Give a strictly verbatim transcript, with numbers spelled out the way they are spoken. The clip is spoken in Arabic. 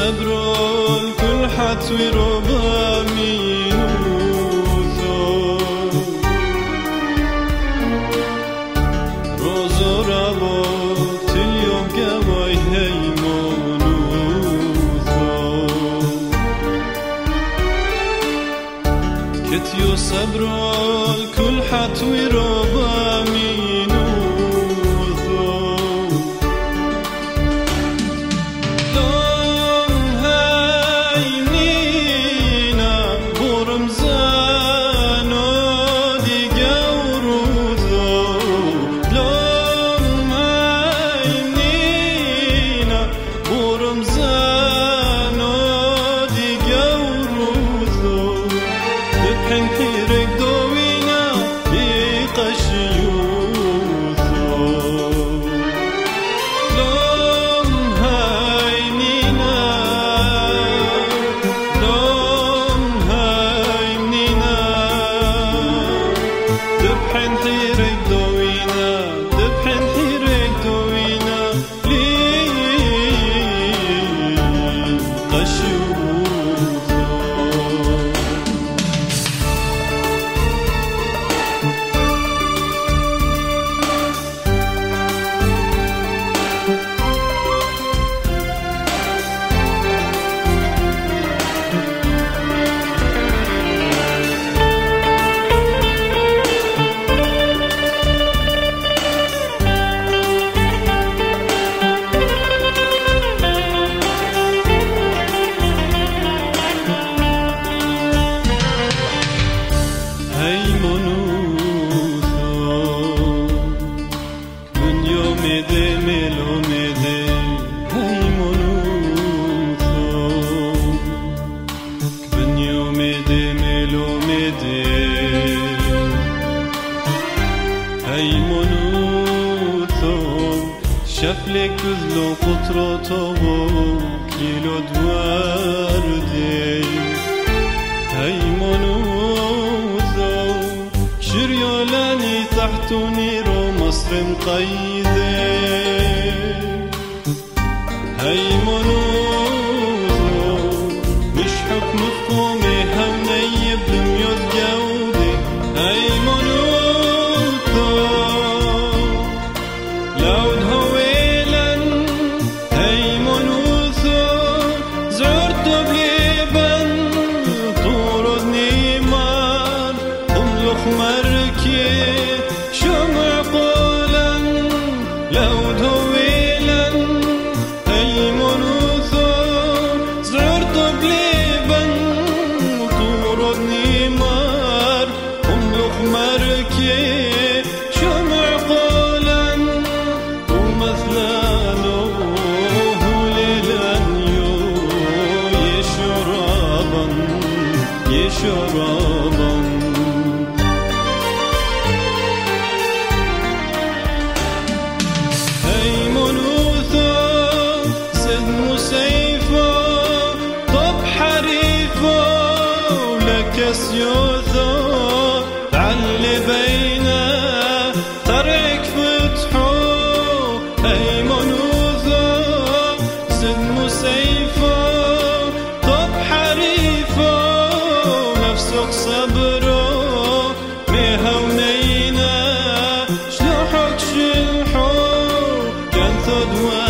صبرو الكل حتوي ربا مينوثو روزو رابو تليوم قواي هيمونوثو كتيو صبرو الكل حتوي ربا مينوثو Haimonutho شفلك كذلو قطرته كيلو دوردي هايمونوثو شريولاني تحت نيرو مصر مقيدي هايمونوثو مش حكم فقومي همني بميوت جودي هايمونوثو لود هويلا هايمونوثو زعرت بليبن طورد نيمان املخ مركي شمع قولا لود هويلا هايمونوثو زعرت بليبن طورد نيمان املخ مركي شمع قولا ومثلانو ليلان يو يشربا يشربا هايمونوثو سد مسيفو طب حريفو لك سيوثو تعلي بينا طريق فتحو هايمونوثو سد مسيفو طب حريفو نفسك صبرو ميهونينا شلوحك شلحو كان ثدوى